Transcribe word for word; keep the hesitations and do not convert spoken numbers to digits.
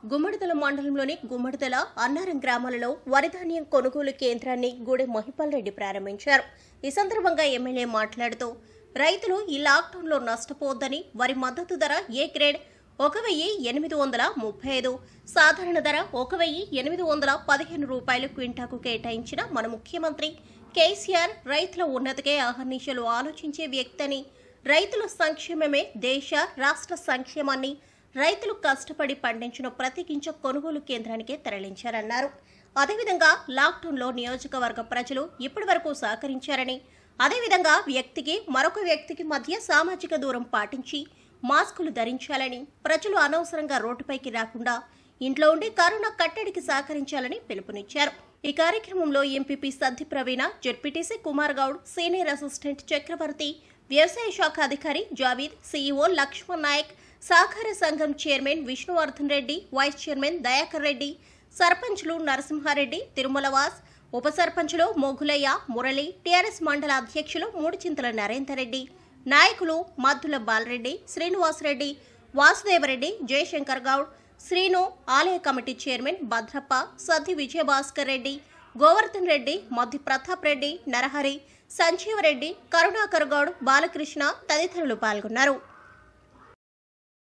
గుమ్మడిదల మండలంలోని గుమ్మడిదల అన్నారం గ్రామాలలో వరిధాన్యం కొనుగోలు కేంద్రాన్ని గూడె మహిపాల్ రెడ్డి ప్రారంభించారు. ఈ సందర్భంగా ఎమ్మెల్యే మాట్లాడుతూ రైతులు ఈ లాక్డౌన్లో నష్టపోవద్దని వరి మద్దతు ధర ఏ గ్రేడ్ ఒక వెయ్యి ఎనిమిది వందల ముప్పై ఐదు, సాధారణ ధర ఒక వెయ్యి ఎనిమిది వందల పదిహేను రూపాయలు క్వింటాకు కేటాయించిన మన ముఖ్యమంత్రి కేసీఆర్ రైతుల ఉన్నతికే అహర్నిశలు ఆలోచించే వ్యక్తి అని, రైతుల సంక్షేమమే దేశ రాష్ట్ర సంక్షేమాన్ని రైతులు కష్టపడి పండించిన ప్రతి గింజ కొనుగోలు కేంద్రానికే తరలించారన్నారు. అదేవిధంగా లాక్డౌన్లో నియోజకవర్గ ప్రజలు ఇప్పటి వరకు సహకరించారని, అదేవిధంగా వ్యక్తికి మరొక వ్యక్తికి మధ్య సామాజిక దూరం పాటించి మాస్కులు ధరించాలని, ప్రజలు అనవసరంగా రోడ్డుపైకి రాకుండా ఇంట్లో ఉండి కరోనా కట్టడికి సహకరించాలని పిలుపునిచ్చారు. ఈ కార్యక్రమంలో MPP Saddi Praveena, ZPTC Kumar Goud, senior assistant Chakravarthi, వ్యవసాయ శాఖ అధికారి జావీద్, సీఈఓ లక్ష్మణ్ నాయక్, సహకార సంఘం chairman Vishnuvardhan Reddy, vice chairman Dayakar Reddy, సర్పంచ్లు నరసింహారెడ్డి, తిరుమలవాస్, ఉప సర్పంచ్లు మొగులయ్య, మురళి, టీఆర్ఎస్ మండల అధ్యక్షులు మూడుచింతల నరేందర్ రెడ్డి, నాయకులు మద్దుల బాలరెడ్డి, శ్రీనివాసరెడ్డి, వాసుదేవరెడ్డి, జయశంకర్ గౌడ్, శ్రీను, ఆలయ కమిటీ చైర్మన్ భద్రప్ప, సద్ది విజయభాస్కర్ రెడ్డి, గోవర్ధన్ రెడ్డి, మద్ది ప్రతాప్ రెడ్డి, నరహరి, సంజీవరెడ్డి, కరుణాకర్ గౌడ్, బాలకృష్ణ తదితరులు పాల్గొన్నారు.